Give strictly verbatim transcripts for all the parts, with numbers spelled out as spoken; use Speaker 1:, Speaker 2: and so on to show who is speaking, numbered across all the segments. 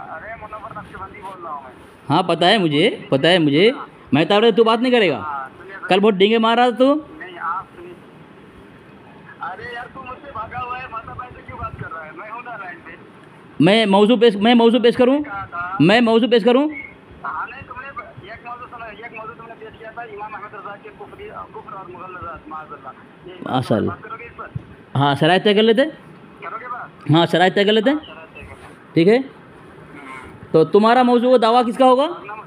Speaker 1: अरे मुनव्वर नक्शबंदी बोल रहा हूँ मैं।
Speaker 2: हाँ पता है मुझे, पता है मुझे। मैं तो तू बात नहीं करेगा।
Speaker 1: हाँ, सुनिए सर।
Speaker 2: कल बहुत डींगे मार रहा था तू।
Speaker 1: नहीं आप सुनिए। अरे यार तू मुझसे भागा हुआ है, माता भाई से क्यों बात कर रहा है? मैं हूँ ना लाइन पे।
Speaker 2: मैं मौजू पेश मैं मौजू पेश करूँ
Speaker 1: कहा था।
Speaker 2: मैं मौजू पेश करूँ
Speaker 1: हाँ नहीं तुमने एक मौजू सुना, एक मौजू तुमने पेश किया था इमाम अहमद रजा के कुफरी कुफर और मुगल्लज़ात माज़अल्लाह। ये
Speaker 2: माशाअल्लाह।
Speaker 1: बात करोगे इस पर?
Speaker 2: हाँ शराइत तय कर लेते।
Speaker 1: करोगे बात?
Speaker 2: हाँ शराइत तय कर लेते।
Speaker 1: हाँ, शराइत तय करना है।
Speaker 2: ठीक है, तो तुम्हारा मौजू व दावा किसका होगा?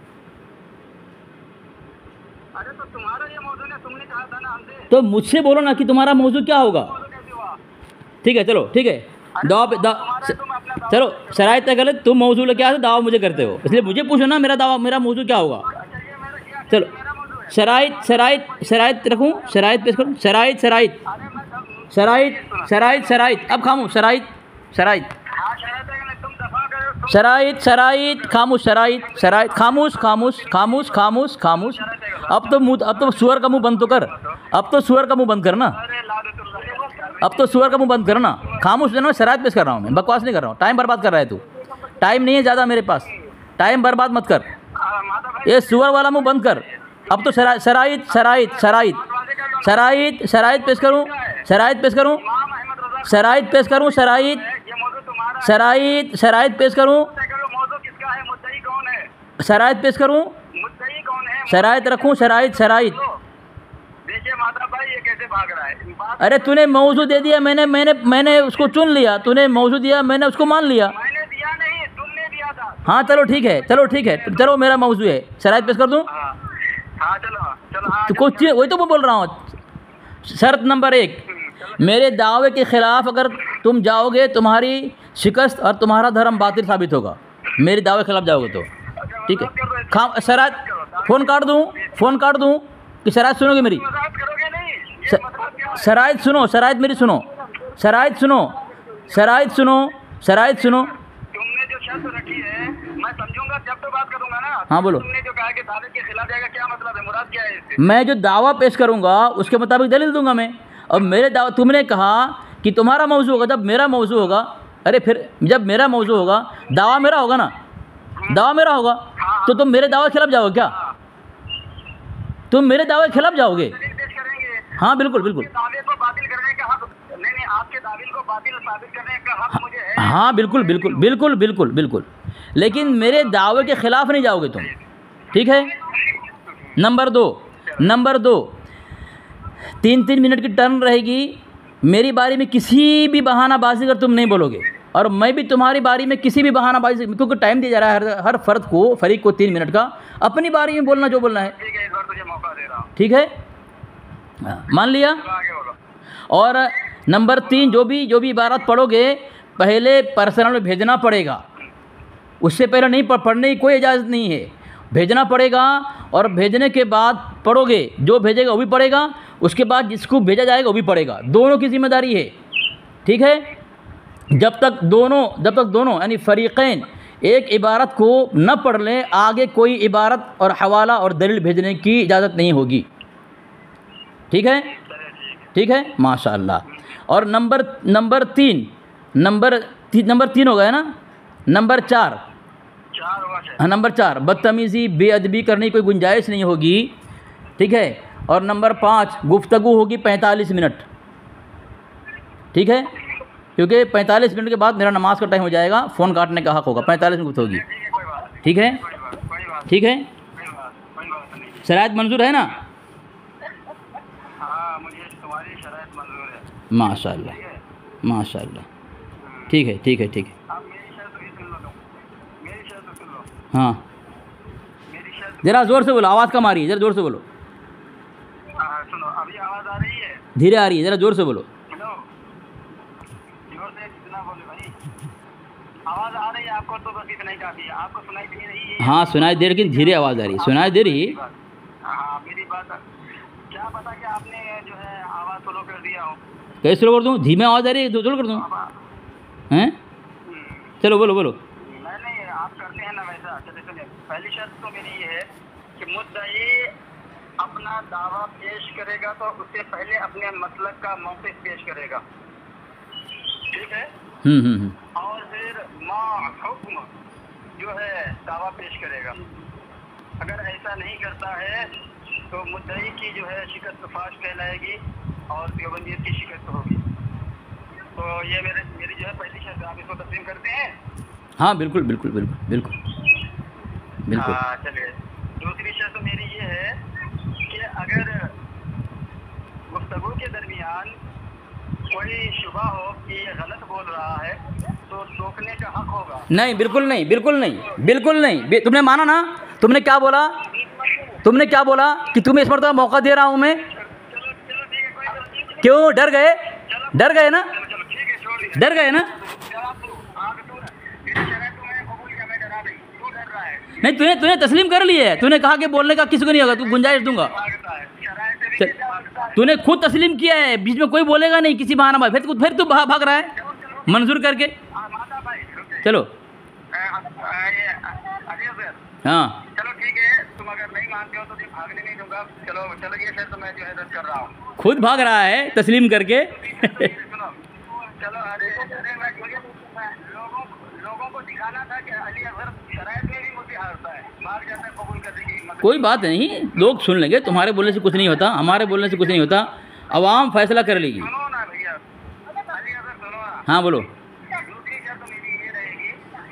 Speaker 1: अरे तो तुम्हारा ये मौजू है, तुमने कहा था ना हमसे।
Speaker 2: तो मुझसे बोलो ना कि तुम्हारा मौजू क्या होगा।
Speaker 1: मौजू कैसे हुआ?
Speaker 2: ठीक है चलो, ठीक है दावा पे दा,
Speaker 1: तुम्हारा तुम अपना दावा
Speaker 2: चलो
Speaker 1: पेश करो।
Speaker 2: शराइत तय कर ले। तुम मौजू लेके आते दावा मुझे करते हो, इसलिए मुझे पूछो ना मेरा दावा मेरा मौजू क्या होगा।
Speaker 1: अच्छा ये मेरा क्या
Speaker 2: चलो
Speaker 1: मेरा मौजू है?
Speaker 2: शराइत शराइत शराइत रखूँ, शराइत पेश करूँ। शराइत शराइत
Speaker 1: अरे मैं सब
Speaker 2: शराइत शराइत शराइत अब खामोश। शराइत शराइत
Speaker 1: हाँ शराइत है कि नहीं? तुम दफा करो तुम।
Speaker 2: शराइत शराइत खामोश। शराइत शराइत खामोश खामोश खामोश खामोश खामोश। अब तो मुंह अब तो सुअर का मुंह बंद तो कर। अब तो सुअर का मुंह बंद करना।
Speaker 1: अरे लादतुल्लाह।
Speaker 2: अब तो सुअर का मुंह बंद करना। खामोश देना। शराइत पेश कर रहा हूँ मैं, बकवास नहीं कर रहा हूँ। टाइम बर्बाद कर रहा है तू। टाइम नहीं है ज़्यादा मेरे पास, टाइम बर्बाद मत कर।
Speaker 1: हाँ, माता भाई
Speaker 2: ये सुअर वाला मुंह बंद कर। अब तो शराइत शराइत शराइत शराइत शराइत शराइत पेश करूँ। शराइत पेश करूँ।
Speaker 1: इमाम अहमद रजा
Speaker 2: शराइत पेश करूँ। शराइत
Speaker 1: ये मौजू तुम्हारा है।
Speaker 2: शराइत शराइत पेश करूँ।
Speaker 1: तय करो मौजू किसका है? मुद्दई कौन है?
Speaker 2: शराइत पेश करूँ।
Speaker 1: मुद्दई कौन है?
Speaker 2: शराइत रखूँ। शराइत शराइत
Speaker 1: देखिए माता भाई ये कैसे भाग रहा है बात।
Speaker 2: अरे तूने मौजू दे दिया, मैंने मैंने मैंने उसको चुन लिया। तूने मौजू दिया, मैंने उसको मान लिया।
Speaker 1: मैंने दिया नहीं, तुमने दिया था।
Speaker 2: हाँ चलो ठीक है, चलो ठीक है, चलो मेरा मौजू है। शराइत पेश कर दूँ।
Speaker 1: हाँ हाँ चलो चलो हाँ
Speaker 2: तो कुछ चीज़ वही तो मैं बोल रहा हूँ। शर्त नंबर एक, मेरे दावे के खिलाफ अगर तुम जाओगे तुम्हारी शिकस्त और तुम्हारा धर्म बातिल साबित होगा। मेरे दावे के खिलाफ जाओगे तो ठीक है। खाम शराइत फ़ोन काट दूँ फ़ोन काट दूँ कि शराइत सुनोगे मेरी?
Speaker 1: मजाक करोगे नहीं? ये
Speaker 2: श-
Speaker 1: मतलब क्या है?
Speaker 2: शराइत सुनो, शराइत मेरी सुनो। शराइत सुनो शराइत सुनो शराइत सुनो।
Speaker 1: तुमने जो शर्त रखी है मैं समझूंगा जब तो बात करूंगा ना।
Speaker 2: हाँ बोलो।
Speaker 1: तुमने जो कहा कि दावे के खिलाफ जाएगा, क्या मतलब है? मुराद क्या है इससे?
Speaker 2: मैं जो दावा पेश करूंगा उसके मुताबिक दलील दूंगा मैं। अब मेरे दावा तुमने कहा कि तुम्हारा मौजू होगा, जब मेरा मौजू होगा। अरे फिर जब मेरा मौजू होगा दावा मेरा होगा ना, दावा मेरा होगा। तो तुम मेरे दावे के खिलाफ जाओगे क्या? तुम मेरे दावे के खिलाफ जाओगे?
Speaker 1: दलील पेश करेंगे।
Speaker 2: हाँ बिल्कुल बिल्कुल।
Speaker 1: आपके दावे को बातिल करने का हक नहीं नहीं आपके दावे को बातिल साबित करने का हक मुझे है।
Speaker 2: हाँ बिल्कुल बिल्कुल बिल्कुल बिल्कुल बिल्कुल, लेकिन मेरे दावे के खिलाफ नहीं जाओगे तुम। ठीक है। नंबर दो नंबर दो तीन तीन मिनट की टर्न रहेगी। मेरी बारी में किसी भी बहानाबाजी अगर तुम नहीं बोलोगे, और मैं भी तुम्हारी बारी में किसी भी बहानाबाजी, क्योंकि टाइम दिया जा रहा है हर हर फर्द को, फरीक को तीन मिनट का, अपनी बारी में बोलना जो बोलना है।
Speaker 1: ठीक है इस बार तुझे मौका दे रहा हूँ।
Speaker 2: ठीक है, हाँ, मान लिया।
Speaker 1: चलो आगे बोलो।
Speaker 2: और नंबर तीन, जो भी जो भी इबारत पढ़ोगे पहले पर्सनल में भेजना पड़ेगा। उससे पहले नहीं पढ़ पढ़ने की कोई इजाज़त नहीं है, भेजना पड़ेगा। और भेजने के बाद पढ़ोगे, जो भेजेगा वो भी पढ़ेगा, उसके बाद जिसको भेजा जाएगा वो भी पढ़ेगा। दोनों की जिम्मेदारी है। ठीक है। जब तक दोनों जब तक दोनों यानी फरीक़ैन एक इबारत को न पढ़ लें, आगे कोई इबारत और हवाला और दलील भेजने की इजाज़त नहीं होगी। ठीक है, ठीक है, माशाअल्लाह। और नंबर नंबर तीन नंबर ती, नंबर तीन हो गया ना। नंबर चार
Speaker 1: चार हुआ है।
Speaker 2: हाँ नंबर चार, बदतमीज़ी बेअदबी करने की कोई गुंजाइश नहीं होगी। ठीक है। और नंबर पाँच, गुफ्तगू होगी पैंतालीस मिनट। ठीक है, क्योंकि पैंतालीस मिनट के बाद मेरा नमाज का टाइम हो जाएगा, फ़ोन काटने का हक होगा। पैंतालीस मिनट होगी।
Speaker 1: ठीक है कोई बात नहीं।
Speaker 2: ठीक है,
Speaker 1: कोई बात कोई बात
Speaker 2: ठीक है।
Speaker 1: कोई बात कोई बात नहीं।
Speaker 2: शराइत मंजूर है ना?
Speaker 1: हाँ मुझे तुम्हारी शराइत मंजूर है।
Speaker 2: माशाअल्लाह
Speaker 1: ठीक है।
Speaker 2: माशाअल्लाह। ठीक है, ठीक है, ठीक है।
Speaker 1: अब मेरी शर्त भी सुन लो तुम। मेरी शर्त सुन लो।
Speaker 2: हाँ
Speaker 1: मेरी शर्त
Speaker 2: ज़रा ज़ोर से बोलो, आवाज़ कम आ रही है, ज़रा ज़ोर से बोलो।
Speaker 1: हाँ, सुनो अभी आवाज़ आ रही है?
Speaker 2: धीरे आ रही है, ज़रा ज़ोर से बोलो।
Speaker 1: हेलो जोर से कितना बोले भाई? आवाज़ आ रही है आपको तो बस इतना ही काफ़ी है। आपको सुनाई दे रही है?
Speaker 2: हाँ सुनाई दे रही, लेकिन धीरे आवाज़ आ रही है। सुनाई दे रही है।
Speaker 1: हाँ मेरी बात क्या पता कि आपने जो है आवाज़ स्लो कर दिया हो।
Speaker 2: कैसे स्लो कर दूँ? धीमे आवाज़ आ रही है तो स्लो कर दूँ? हैं? चलो बोलो बोलो।
Speaker 1: नहीं नहीं आप करते हैं ना वैसा। चलिए सुनिए, पहली शर्त तो मेरी ये है कि मुद्दई अपना दावा पेश करेगा तो उससे पहले अपने मसलक का मौक़िफ़ पेश करेगा। ठीक है।
Speaker 2: हम्म हम्म हम्म।
Speaker 1: और फिर मा हुक्म जो है दावा पेश करेगा। अगर ऐसा नहीं करता है तो मुद्दई की जो है शिकस्त फाश कहलाएगी और देवबंदियत की शिकस्त होगी। तो ये मेरे मेरी जो है पहली शर्त, आप इसको तस्लीम करते हैं?
Speaker 2: हाँ बिल्कुल बिल्कुल बिल्कुल बिल्कुल बिल्कुल।
Speaker 1: हाँ चलिए, दूसरी शर्त मेरी ये है कि अगर गुफ्तगू के दरमियान कोई शुबा हो कि ये गलत बोल रहा है तो टोकने का हक होगा।
Speaker 2: नहीं बिल्कुल नहीं, बिल्कुल नहीं, बिल्कुल नहीं। तुमने माना ना, तुमने क्या बोला, तुमने क्या बोला कि तुम्हें इस मरतबा मौका दे रहा हूँ मैं। क्यों डर गए, डर गए ना, डर गए ना। नहीं तूने तूने तस्लीम कर ली है, तूने कहा कि बोलने का किसी को नहीं होगा, तू गुंजाइश दूंगा। तूने खुद तस्लीम किया है, बीच में कोई बोलेगा नहीं किसी बहाना भाई, फिर तू फिर तू भाग भाग रहा है मंजूर करके। चलो हाँ
Speaker 1: चलो ठीक है, तुम अगर नहीं मानते हो तो फिर भागने नहीं दूंगा। चलो चलो ये शर्त मैं जो है रद्द कर रहा हूँ।
Speaker 2: खुद भाग रहा है तस्लीम करके।
Speaker 1: सुनो चलो, अरे अरे मैं मुझे लोगों लोगों को दिखाना था कि अली अजहर शरायत में भी मुझे हारता है, भाग जाता है कबूल करने की हिम्मत।
Speaker 2: कोई बात नहीं, लोग सुन लेंगे, तुम्हारे बोलने से कुछ नहीं होता, हमारे बोलने से कुछ नहीं होता, अवाम फैसला कर लेगी।
Speaker 1: सुनो ना भैया, अली अजहर सुनो ना।
Speaker 2: हाँ बोलो।
Speaker 1: दूसरी शर्त मेरी ये रहेगी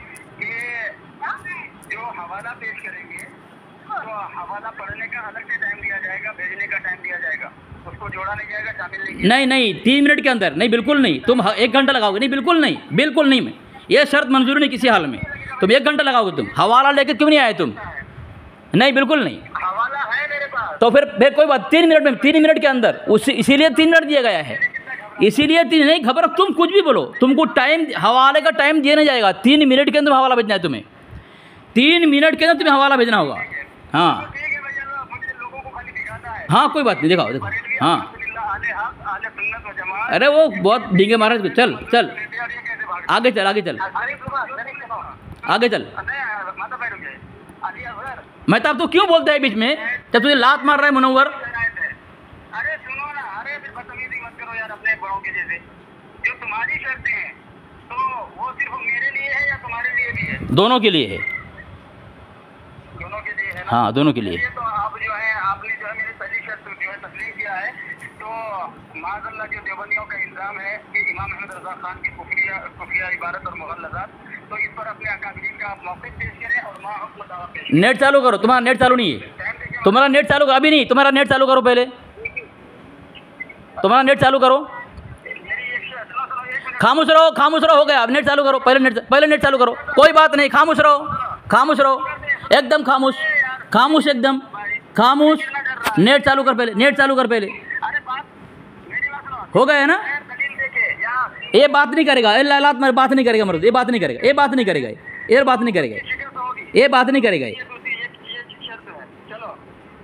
Speaker 1: कि जो हवाला पेश करेंगे तो हवाला पढ़ने का अलग से टाइम दिया जाएगा, भेजने का टाइम दिया जाएगा, उसको जोड़ा नहीं जाएगा, शामिल नहीं किया।
Speaker 2: नहीं नहीं, तीन मिनट के अंदर नहीं, बिल्कुल नहीं। तुम ह- एक घंटा लगाओगे, नहीं बिल्कुल नहीं, बिल्कुल नहीं। ये शर्त मंजूर नहीं किसी हाल में। तुम एक घंटा लगाओगे, तुम हवाला लेके क्यों नहीं आए तुम? नहीं बिल्कुल नहीं।
Speaker 1: हवाला है मेरे पास।
Speaker 2: तो फिर फिर कोई बात, तीन मिनट में, तीन मिनट के अंदर, उस इसीलिए तीन मिनट दिया गया है, इसीलिए तीन नहीं। खबर तुम कुछ भी बोलो, तुमको टाइम, हवाले का टाइम दिया नहीं जाएगा। तीन मिनट के अंदर हवाला भेजना है तुम्हें, तीन मिनट के अंदर तुम्हें हवाला भेजना होगा। हाँ
Speaker 1: ठीक है भैया, मुझे लोगों को खाली दिखाना है।
Speaker 2: हाँ कोई बात नहीं, दिखाओ दिखाओ। हाँ
Speaker 1: आले हक, आले सुन्नत व जमात।
Speaker 2: अरे वो बहुत डींगे मारे, चल चल
Speaker 1: यार ये कैसे भाग
Speaker 2: आगे चल, आगे चल,
Speaker 1: अरे सुबह मैंने कहा
Speaker 2: आगे चल।
Speaker 1: नहीं माता बैठ गए अली अजहर
Speaker 2: मैं तो अब तो क्यों बोलता है बीच में, जब तुझे लात मार रहा है मुनव्वर।
Speaker 1: शरायत है। अरे सुनो ना, अरे फिर बदतमीजी मत करो यार अपने बड़ों के जैसे। जो तुम्हारी शर्तें हैं तो वो सिर्फ मेरे लिए है या तुम्हारे लिए भी है?
Speaker 2: दोनों के लिए है।
Speaker 1: दोनों के लिए है ना?
Speaker 2: हाँ दोनों के लिए।
Speaker 1: ये तो आप जो है, आपने जो है मेरी पहली शर्त जो है तस्लीम किया है। तो माज़अल्लाह जो देवबंदियों का इल्ज़ाम है कि इमाम अहमद रज़ा खान की कुफरिया कुफरिया इबारत और मुग़ल्लज़ात, तो इस पर अपने अकादमीन का आप मौक़िफ़ पेश करें और माँ हुक्म दावा पेश करें।
Speaker 2: नेट चालू करो, तुम्हारा नेट चालू नहीं है,
Speaker 1: टाइम देखिए,
Speaker 2: तुम्हारा नेट चालू अभी नहीं, तुम्हारा नेट चालू करो पहले, तुम्हारा नेट चालू करो।
Speaker 1: मेरी एक शर्त, सुनो सुनो एक मिनट।
Speaker 2: खामोश रहो, खामोश रहो, हो गया, अब नेट चालू करो, पहले नेट पहले नेट चालू करो। कोई बात नहीं, खामोश रहो, खामोश रहो, एकदम खामोश, खामोश एकदम खामोश। नेट चालू कर पहले, नेट चालू कर पहले।
Speaker 1: अरे बात मेरी बात सुनो।
Speaker 2: हो गया है ना?
Speaker 1: खैर, दलील देके यहाँ
Speaker 2: ये बात नहीं करेगा, ये लालात में बात नहीं करेगा मर्द, ये बात नहीं करेगा, ये बात नहीं करेगा, ये बात नहीं करेगा,
Speaker 1: शिकस्त होगी।
Speaker 2: ये बात नहीं करेगा।
Speaker 1: ये दूसरी ये ये शर्त है। चलो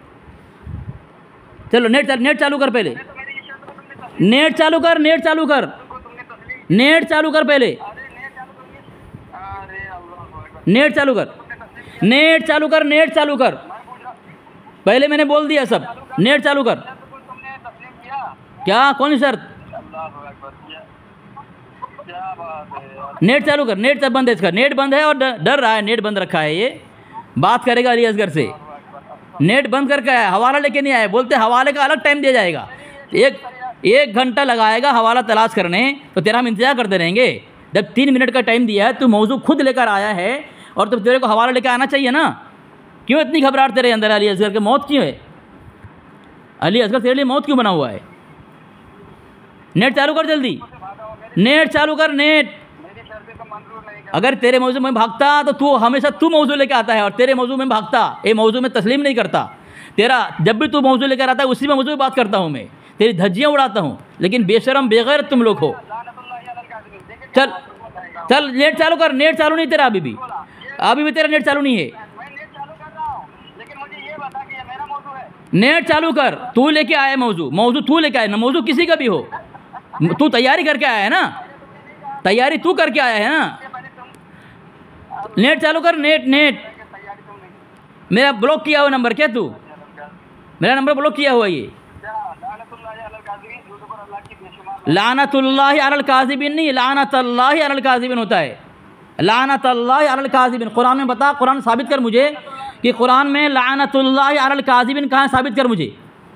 Speaker 2: चलो नेट चालू, नेट चालू कर पहले,
Speaker 1: तो मेरी ये शर्त को तुमने तस्लीम
Speaker 2: नेट चालू कर, नेट चालू कर,
Speaker 1: को तुमने तस्लीम।
Speaker 2: नेट चालू कर पहले,
Speaker 1: अरे नेट चालू करिए। अरे अल्लाह अकबर।
Speaker 2: नेट चालू कर,
Speaker 1: तुमने तस्लीम
Speaker 2: नेट चालू कर, नेट चालू कर,
Speaker 1: मैं पूछ रहा
Speaker 2: पहले मैंने बोल दिया सब, नेट चालू कर।
Speaker 1: शर्त को तुमने तस्लीम किया?
Speaker 2: क्या, कौन सी शर्त?
Speaker 1: अल्लाह अकबर। क्या क्या बात है यार।
Speaker 2: नेट चालू कर, नेट सब बंद है इसका, नेट बंद है और डर डर रहा है, नेट बंद रखा है, ये बात करेगा अली असगर से, नेट बंद करके आया, हवाला लेके नहीं आया, बोलते हवाले का अलग टाइम दिया जाएगा, एक एक घंटा लगाएगा हवाला तलाश करने, तो तेरा हम इंतजार करते रहेंगे। जब तीन मिनट का टाइम दिया है, तू मौजू खुद लेकर आया है, और तब तेरे को हवाला लेकर आना चाहिए ना। क्यों इतनी घबराहट तेरे अंदर? अली असगर की मौत क्यों है? अली असगर तेरे लिए मौत क्यों बना हुआ है? नेट चालू कर जल्दी, नेट चालू कर, नेट।
Speaker 1: मेरी शर्तें तो मंजूर नहीं कर।
Speaker 2: अगर तेरे मौजू में भागता तो तू हमेशा तू मौजू लेकर आता है, और तेरे मौजू में भागता, ये मौजू में तस्लीम नहीं करता। तेरा जब भी तू मौजू लेकर आता है, उसी में मौजू में बात करता हूँ मैं, तेरी धज्जियाँ उड़ाता हूँ, लेकिन बेशरम बेगैर तुम लोग हो।
Speaker 1: लानतुल्लाह अलल काज़िमीन। देखिए
Speaker 2: चल चल नेट चालू कर, नेट चालू नहीं तेरा अभी भी, अभी भी तेरा नेट चालू नहीं है।
Speaker 1: मैं नेट चालू कर रहा हूँ, लेकिन मुझे ये बता कि ये मेरा मौजू है।
Speaker 2: नेट चालू कर, तू लेके आया मौजू, मौजू तू लेके आया ना, मौजू किसी का भी हो, तू तैयारी करके आया है ना, तैयारी तू करके आया है ना।
Speaker 1: मैंने तुम
Speaker 2: नेट चालू कर, नेट नेट।
Speaker 1: तैयारी तुम नहीं
Speaker 2: मेरा ब्लॉक किया हुआ नंबर क्या तू? मेरा नंबर ब्लॉक किया हुआ ये।
Speaker 1: क्या? लानतुल्लाह अलल काज़िमीन, झूठ पर अल्लाह की बेशुमार।
Speaker 2: लानतुल्लाहि अलल काज़िबिन नहीं, लानतुल्लाहि अलल काज़िबिन होता है। लानतुल्लाहि अलल काज़िबिन, कुरान में बता, कुरान साबित कर मुझे कि कुरान में लानतुल्लाहि अलल काज़िबिन कहाँ है, साबित कर मुझे।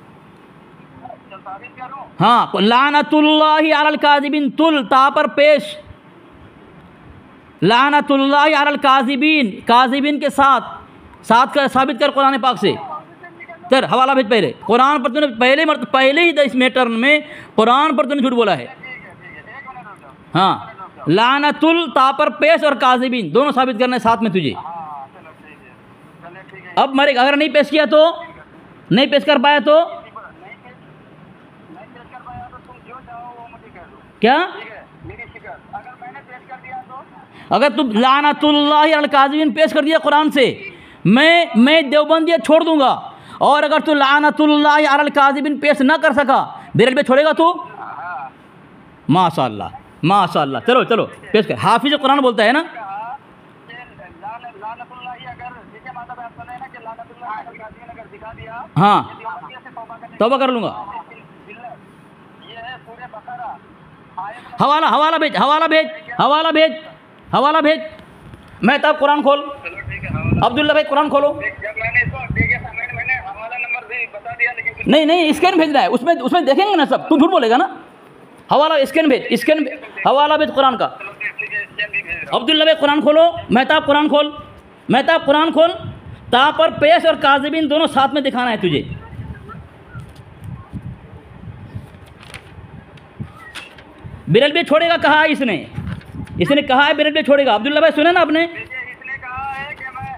Speaker 2: हाँ, लानतुल्लाहि अलल काज़िबिन, तुल ता पर पेश, लानतुल्लाहि अलल काज़िबिन, काज़िबिन के साथ, साथ का साबित कर कुरान पाक से। चल हवाला भेज पहले, कुरान पर तूने पहले मर्त पहले ही इस मैटर में कुरान पर तूने झूठ बोला है। हाँ, लानतुल ता पर पेश और काज़िबिन दोनों साबित करने साथ में तुझे। अब मरेगा, अगर नहीं पेश किया तो, नहीं पेश कर पाया तो क्या? अगर तुम लानतुल्लाहि अलल काज़िबिन पेश कर दिया कुरान से, मैं मैं देवबंदियत छोड़ दूंगा। और अगर तू लानतुल्लाहि अलल काज़िबिन पेश ना कर सका, बेरल पे छोड़ेगा तू? माशाअल्लाह माशाअल्लाह। चलो चलो पेश कर। हाफिज कुरान बोलता है ना, हाँ तौबा कर लूँगा। हवाला हवाला भेज, हवाला भेज, हवाला भेज, हवाला भेज। मैं तब कुरान खोल, अब्दुल्ला भाई कुरान खोलो। नहीं नहीं स्कैन भेज रहा है, उसमें उसमें देखेंगे ना सब। तू झूठ बोलेगा ना। हवाला स्कैन भेज, स्कैन हवाला भेज कुरान का। अब्दुल्ला भाई कुरान खोलो, मेहताब कुरान खोल, मेहताब कुरान खोल। ता पर पेश और काज़िबिन दोनों साथ में दिखाना है तुझे। बिरल भी छोड़ेगा, कहा है इसने, इसने कहा है बिरल भी छोड़ेगा। अब्दुल्ला भाई सुने ना आपने?
Speaker 1: इसने कहा है कि मैं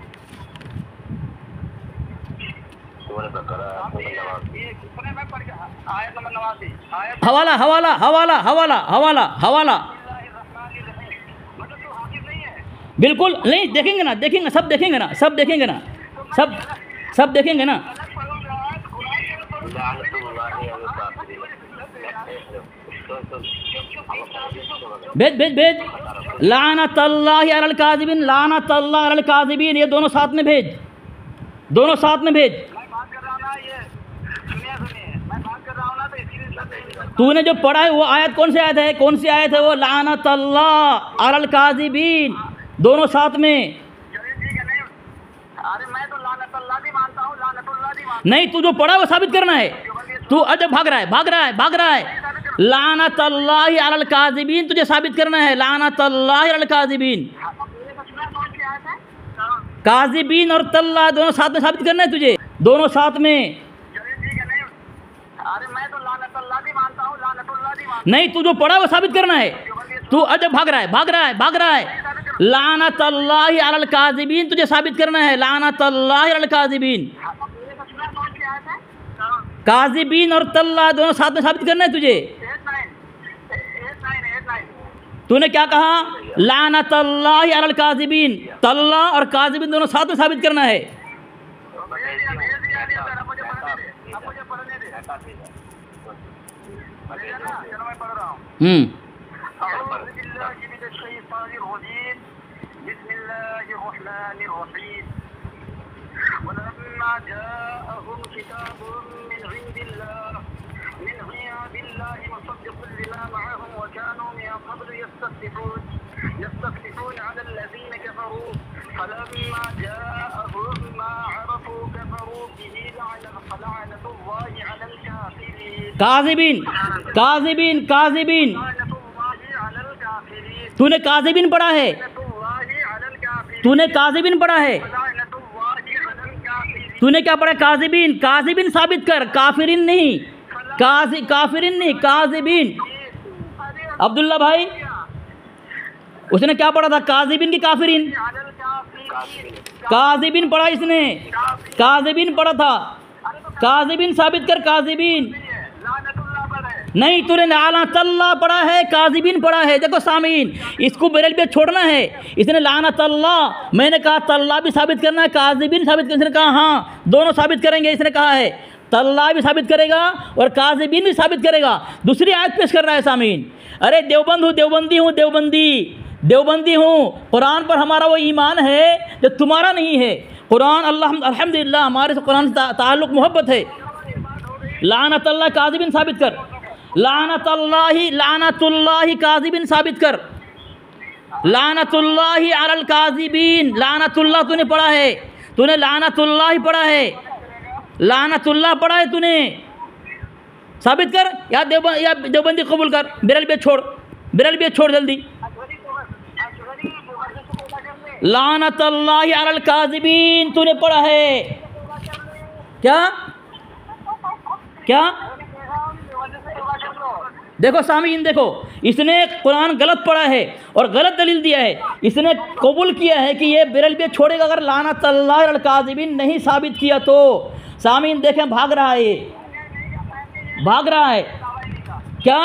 Speaker 2: हवाला हवाला हवाला हवाला हवाला हवाला बिल्कुल नहीं, देखेंगे ना, देखेंगे सब, देखेंगे ना, सब देखेंगे ना, सब सब देखेंगे ना। भेज भेज भेज। लानतुल्लाहि अलल काज़िबिन, लानतुल्लाहि अलल काज़िबिन, ये दोनों साथ में भेज, दोनों साथ में भेज। तूने जो पढ़ा है वो आयत कौन सी आयत है, कौन सी आयत है वो? लानतुल्लाहि अलल काज़िबिन, दोनों साथ में।
Speaker 1: अरे मैं तो लानतुल्लाह भी मानता हूँ, लानतुल्लाह भी मानता
Speaker 2: नहीं, तू जो पढ़ा वो साबित करना है। तू अजब भाग रहा है, भाग रहा है, भाग रहा है। लानतुल्लाहि अलल काज़िबिन तुझे साबित करना है, लानतुल्लाहि अलल काज़िबिन। काज़िबिन और तल्ला दोनों साथ में साबित करना है तुझे, दोनों साथ में।
Speaker 1: अरे मैं तो लानतुल्लाह भी मानता हूँ, लानतुल्लाह भी मानता
Speaker 2: नहीं, तू जो पढ़ा वो साबित करना है। तू अजब भाग रहा है, भाग रहा है, भाग रहा है। लानतुल्लाहि अलल काज़िबिन तुझे साबित करना है, लानतुल्लाहि अलल काज़िबिन। काज़िबिन और तल्ला दोनों साथ में साबित करना है तुझे। तूने क्या कहा? लानतुल्लाहि अलल काज़िबिन, तल्ला और काज़िबिन दोनों साथ में साबित करना है। हम्म काज़िबिन काज़िबिन काज़िबिन, तूने काज़िबिन पढ़ा है, तूने काज़िबिन पढ़ा है, तूने क्या पढ़ा? काज़िबिन, काज़िबिन साबित कर, काफिरिन नहीं, काज़ि काफिरिन नहीं, काज़िबिन। अब्दुल्ला भाई उसने क्या पढ़ा था, काज़िबिन की काफिरिन? काज़िबिन पढ़ा इसने, काज़िबिन पढ़ा था। काज़िबिन साबित कर, काज़िबिन नहीं, तूने लानतुल्लाह पढ़ा है, काज़िबिन पढ़ा है। देखो सामीन, इसको बेरल पे छोड़ना है। इसने लानतुल्लाह, मैंने कहा तल्ला भी साबित करना है, काज़िबिन साबित करना। इसने कहा हाँ दोनों साबित करेंगे। इसने कहा है तल्ला भी साबित करेगा और काज़िबिन भी साबित करेगा। दूसरी आयत पेश कर रहा है सामीन। अरे देवबंद हूँ, देवबंदी हूँ, देवबंदी देवबंदी हूँ। कुरान पर हमारा वो ईमान है जो तुम्हारा नहीं है। कुरान अल्लाह अल्हम्दुलिल्लाह हमारे से कुरान से ताल्लुक़ मोहब्बत है। लानतुल्लाह काज़िबिन साबित कर, लानतुल्लाहि लानतुल्लाहि काज़िबिन साबित कर। लानतुल्लाहि अलल काज़िबीन, लानतुल्लाह तूने पढ़ा है, तूने लानतुल्लाह पढ़ा है, लानतुल्लाह पढ़ा है तूने, साबित कर या देवबंदी या देवबंदी कबूल कर, बेरलवियत छोड़, बेरलवियत छोड़ जल्दी। लानतुल्लाहि अलल काज़िबीन तूने पढ़ा है क्या? क्या? देखो सामीन, देखो इसने कुरान गलत पढ़ा है और गलत दलील दिया है, इसने कबूल किया है कि ये बेरलवियत छोड़ेगा अगर लानतुल्लाहि अलल काज़िबीन नहीं साबित किया तो। सामीन देखें भाग रहा है, ये भाग रहा है क्या?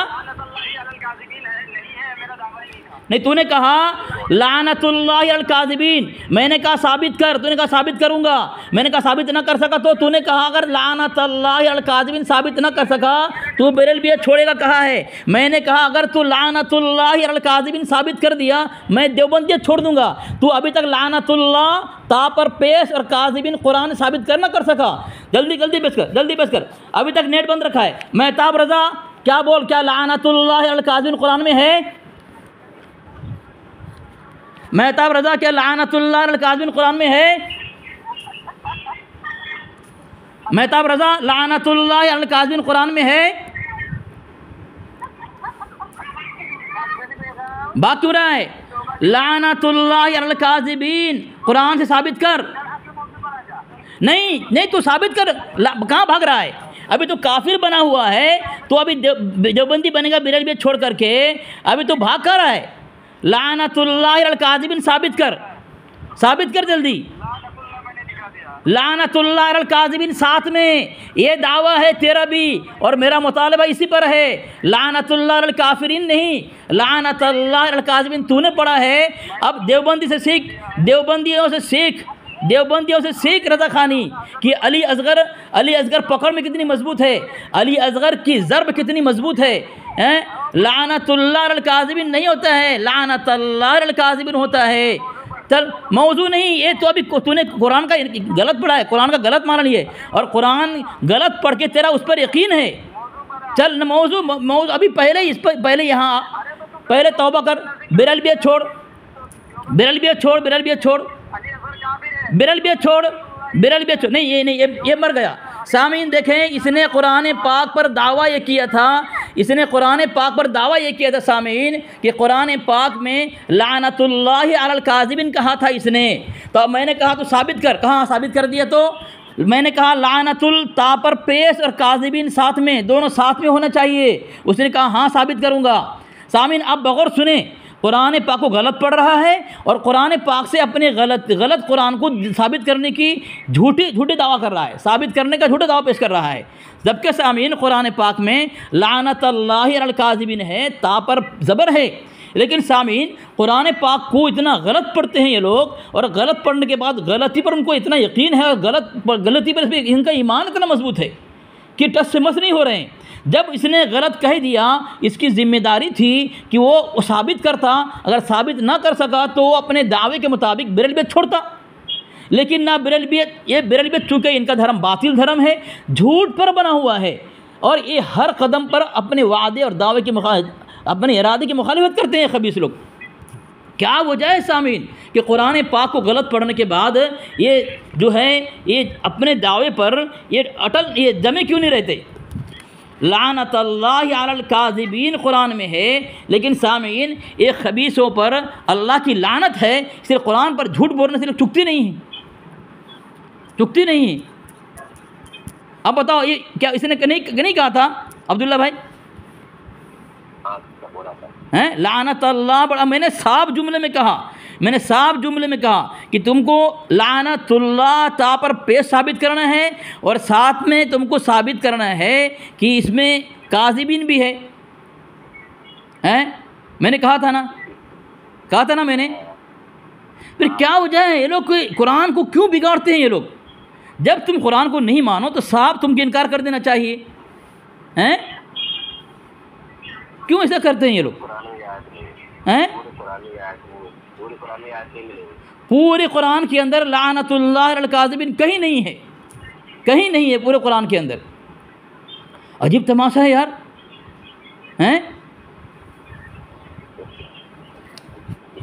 Speaker 2: नहीं, तूने कहा लानतुल्लाहि अलल काज़िबीन, मैंने कहा साबित कर, तूने कहा साबित करूंगा, मैंने कहा साबित ना कर सका तो तूने कहा अगर लानतुल्लाहि अलल काज़िबीन साबित ना कर सका तू बेरलवियत छोड़ेगा कहा है। मैंने कहा अगर तू लानतुल्लाहि अलल काज़िबीन साबित कर दिया मैं देवबंदियत छोड़ दूंगा। तू अभी तक लानतुल्लाह ता पर पेश और काज़िबीन कुरान साबित कर ना कर सका। जल्दी जल्दी बस कर, जल्दी बस कर, अभी तक नेट बंद रखा है। मेहताब रज़ा क्या बोल, क्या लानतुल्लाहि अलल काज़िबीन कुरान में है? मेहताब रज़ा क्या लानतुल्लाहि अलल काज़िबीन कुरान में है? मेहताब रज़ा लानतुल्लाहि अलल काज़िबीन कुरान में है? बात क्यों रहा है? लानतुल्लाहि अलल काज़िबीन कुरान से साबित कर। नहीं नहीं, तू साबित कर, कहाँ भाग रहा है? अभी तो काफिर बना हुआ है, तो अभी देवबंदी बनेगा बेरलवियत छोड़ करके, अभी तो भाग कर रहा है। लानतुल्लाहि अलल काज़िबीन साबित कर, साबित कर जल्दी। लानतुल्लाहि अलल काज़िबीन साथ में ये दावा है तेरा भी और मेरा मुतालबा इसी पर है। लानतुल्लाहि अलल काफिरीन नहीं, लानतुल्लाहि अलल काज़िबीन तूने पढ़ा है। अब देवबंदी से सीख, देवबंदियों से सीख, देवबंदियों से सीख रज़ा खानी कि अली असगर, अली असगर पकड़ में कितनी मजबूत है, अली असगर की ज़र्ब कितनी मजबूत है, हैं? लानतुल्लाहि अलल काज़िबीन नहीं होता है, लानतुल्लाहि अलल काज़िबीन होता है। चल मौजू नहीं, ये तो अभी तूने कुरान का गलत पढ़ा है, कुरान का गलत माना नहीं है और कुरान गलत पढ़ के तेरा उस पर यकीन है। चल न मौजू मौजू अभी पहले इस पर पहले यहाँ पहले तौबा कर, बेरलवियत छोड़, बेरलवियत छोड़, बेरलवियत छोड़, बेरलवियत छोड़, बेरलवियत छोड़। नहीं ये नहीं, ये ये मर गया। सामीन देखें, इसने कुरान पाक पर दावा ये किया था, इसने कुरान पाक पर दावा ये किया था सामीन कि कुरान पाक में लानतुल्लाहि अलल काज़िबीन कहा था इसने। तो अब मैंने कहा तो साबित कर, कहाँ साबित कर दिया? तो मैंने कहा लानतुल ता पर पेश और काज़िबीन साथ में, दोनों साथ में होना चाहिए। उसने कहा हाँ साबित करूँगा। सामीन अब बगौर सुने, कुरान पाक को गलत पढ़ रहा है और कुरान पाक से अपने गलत गलत कुरान को साबित करने की झूठी झूठी दावा कर रहा है, साबित करने का झूठा दावा पेश कर रहा है। जबकि सामीन कुरान पाक में लानतुल्लाहि अलल काज़िबीन है, ता पर ज़बर है, लेकिन सामीन कुरान पाक को इतना गलत पढ़ते हैं ये लोग और गलत पढ़ने के बाद गलती पर उनको इतना यकीन है और गलत गलती पर इनका ईमान इतना मजबूत है कि टस से मस नहीं हो रहे हैं। जब इसने गलत कह दिया, इसकी जिम्मेदारी थी कि वो साबित करता, अगर साबित ना कर सका तो वो अपने दावे के मुताबिक बेरलवियत छोड़ता, लेकिन ना बेरलवियत, ये बेरलवियत चूँकि इनका धर्म बातिल धर्म है, झूठ पर बना हुआ है और ये हर कदम पर अपने वादे और दावे की मुखालिफ, अपने इरादे की मुखालिफत करते हैं खबीस लोग। क्या वजह है सामीन कि कुरान पाक को गलत पढ़ने के बाद ये जो है ये अपने दावे पर ये अटल, ये जमे क्यों नहीं रहते? लानतुल्लाहि अलल काज़िबीन कुरान में है, लेकिन सामीन एक खबीसों पर अल्लाह की लानत है, सिर्फ कुरान पर झूठ बोलने से लोग चुकती नहीं है, चुकती नहीं है। अब बताओ ये क्या इसने नहीं नहीं कहा था अब्दुल्ला भाई? हैं लानतुल्लाह, बड़ा मैंने साफ जुमले में कहा, मैंने साफ जुमले में कहा कि तुमको लानतुल्लाह ता पर पेश साबित करना है और साथ में तुमको साबित करना है कि इसमें काज़िबीन भी है। हैं मैंने कहा था ना, कहा था ना मैंने। फिर क्या वजह है ये लोग कुरान को क्यों बिगाड़ते हैं ये लोग? जब तुम कुरान को नहीं मानो तो साफ तुमको इनकार कर देना चाहिए। हैं क्यों ऐसा करते हैं ये लोग? हैं पूरे कुरान के अंदर लानतुल्लाहि अलल काज़िबीन कहीं नहीं है, कहीं नहीं है पूरे कुरान के अंदर। अजीब तमाशा है यार। हैं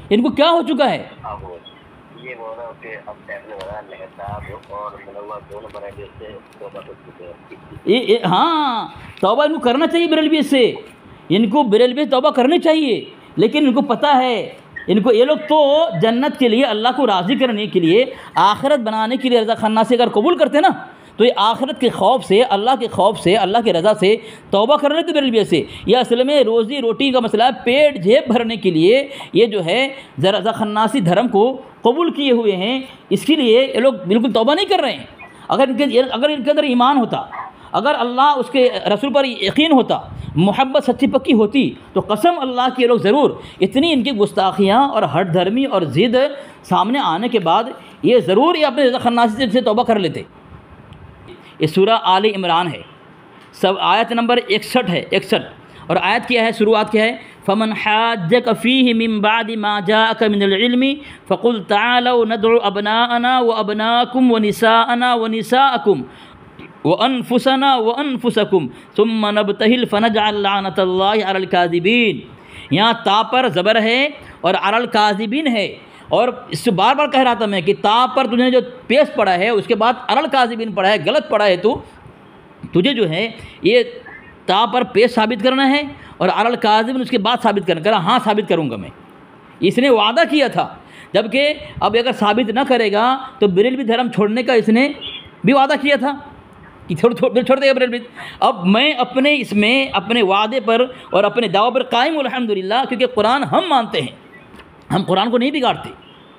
Speaker 2: इनको क्या हो चुका है?
Speaker 3: अब ये बोल रहा हूँ कि अब फैसले हो रहा है मेहताब और मुनव्वर दोनों बरेलवी से तौबा कर चुके हैं।
Speaker 2: ये, ये हाँ, तौबा इनको करना चाहिए बरेलवी से, इनको बरेलवी तौबा करनी चाहिए, लेकिन इनको पता है, इनको ये लोग तो जन्नत के लिए, अल्लाह को राज़ी करने के लिए, आखिरत बनाने के लिए रज़ा खन्नासी अगर कबूल करते ना, तो ये आखिरत के खौफ से, अल्लाह के खौफ से, अल्लाह की रज़ा से तौबा कर लेते बरेलवी से। यह असल में रोज़ी रोटी का मसला है, पेट जेब भरने के लिए ये जो है रज़ा खन्नासी धर्म को कबूल किए हुए हैं, इसके लिए ये लोग बिल्कुल तौबा नहीं कर रहे हैं। अगर इनके अगर इनके अंदर ईमान होता, अगर अल्लाह उसके रसूल पर यकीन होता, मोहब्बत सच्ची पक्की होती, तो कसम अल्लाह की ये लोग ज़रूर इतनी इनकी गुस्ताखियाँ और हट धर्मी और ज़िद सामने आने के बाद ये ज़रूर ये अपने रज़ा खन्नासी से तौबा कर लेते। ये सूरा आले इमरान है, सब आयत नंबर इकसठ है, इकसठ। और आयत क्या है, शुरुआत क्या है, फ़मन हाज्जक फ़ीहि मिन बादि मा जाअक मिनल इल्मि फ़क़ुल तआलौ नदउ अबनाअना व अबनाकुम व निसाअना व निसाअकुम व अनफुसना व अनफुसकुम सुम्मा नब्तहिल फ़नजअल लानतल्लाहि अलल काज़िबीन। यहाँ ता पर ज़बर है और अलल काज़िबीन है, और इससे बार बार कह रहा था मैं कि ता पर तुझे जो पेश पड़ा है उसके बाद अलल काज़िबीन पड़ा है, गलत पड़ा है। तो तुझे जो है ये ता पर पेश साबित करना है और अलल काज़िबीन उसके बाद साबित करना। करा हाँ साबित करूँगा मैं, इसने वादा किया था, जबकि अब अगर साबित ना करेगा तो बरेलवी धर्म छोड़ने का इसने भी वादा किया था कि छोड़ छोड़ छोड़ देगा बरेलवी। अब मैं अपने इसमें अपने वादे पर और अपने दावा पर कायम हूं अल्हम्दुलिल्लाह, क्योंकि कुरान हम मानते हैं, हम कुरान को नहीं बिगाड़ते।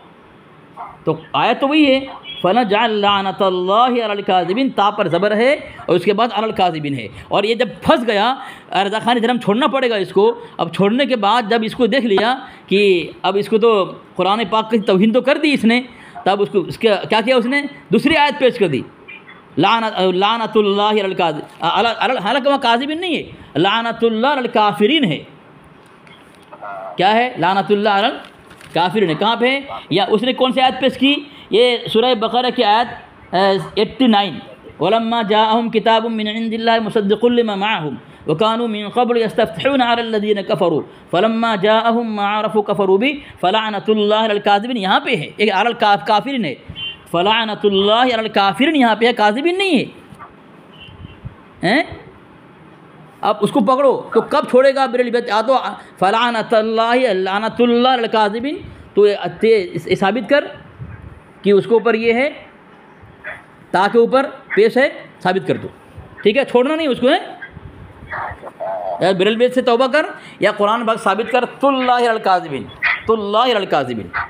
Speaker 2: तो आयत तो वही है, फ़नजअल लानतल्लाहि अलल काज़िबीन, ता पर ज़बर है और उसके बाद अलल काज़िबीन है। और ये जब फंस गया, रज़ा खानी धर्म छोड़ना पड़ेगा इसको। अब छोड़ने के बाद जब इसको देख लिया कि अब इसको तो कुरान पाक की तौहीन तो कर दी इसने, तब उसको उसके क्या किया, उसने दूसरी आयत पेश कर दी, लानत लानतुल्लाहि अलल काज़िबीन। हालांकि वहाँ काज़िबीन नहीं है, लानतुल्लाहि अलल काफ़िरीन है। क्या है, लानतुल्लाहि अलल काफ़िरीन है। कहाँ पे है, या उसने कौन सी आयत पेश की, ये सूरह बक़रा की आयत नवासी, वलम्मा जाअहुम किताबुम मिन इंदिल्लाहि मुसद्दिक़ुल लिमा मअहुम व कानू मिन क़ब्ल यस्तफ़्तिहूना अलल लज़ीना कफ़रू फ़लम्मा जाअहुम मा अरफ़ू कफ़रू बिही फ़लअनतुल्लाहि अलल काज़िबीन। यहाँ पे है, एक अलल काफ़िरीन है, फ़लअनतुल्लाहि अलल काफ़िरीन यहाँ पे है, काज़िबीन नहीं है, हैं। अब उसको पकड़ो तो कब छोड़ेगा बरेलवी? या तो फ़लअनतुल्लाहि लानतुल्लाहि अलल काज़िबीन, तो ये साबित कर कि उसके ऊपर ये है, ता के ऊपर पेश है, साबित कर दो, ठीक है, छोड़ना नहीं उसको, है या बरेलवी से तौबा कर या कुरान बाग साबित कर, तुल्लाहि अलल काज़िबीन, तुल्लाहि अलल काज़िबीन।